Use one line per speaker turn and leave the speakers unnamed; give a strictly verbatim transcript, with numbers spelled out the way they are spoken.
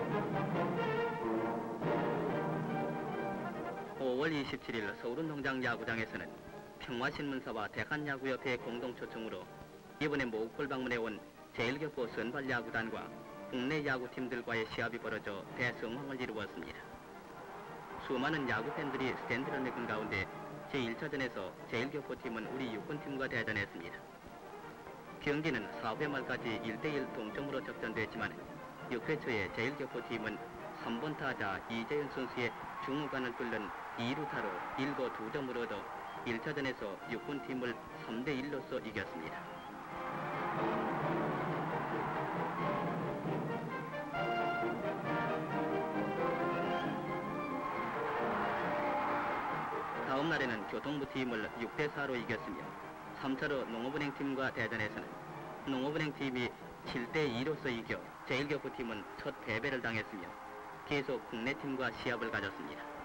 오월 이십칠일 서울운동장 야구장에서는 평화신문사와 대한야구협회의 공동 초청으로 이번에 모국골 방문해 온 제일교포 선발야구단과 국내 야구팀들과의 시합이 벌어져 대성황을 이루었습니다. 수많은 야구팬들이 스탠드를 메꾼 가운데 제일 차전에서 제일교포팀은 우리 육군팀과 대전했습니다. 경기는 사 회 말까지 일 대 일 동점으로 접전됐지만 육 회 초에 제일교포팀은 삼 번 타자 이재현 선수의 중후간을 뚫는 이 루타로 일 구 이 점을 얻어 일 차전에서 육군팀을 삼 대 일로서 이겼습니다. 다음 날에는 교통부팀을 육 대 사로 이겼으며 삼 차로 농업은행팀과 대전에서는 농업은행팀이 칠 대 이로서 이겨 제일교포팀은 첫 패배를 당했으며 계속 국내팀과 시합을 가졌습니다.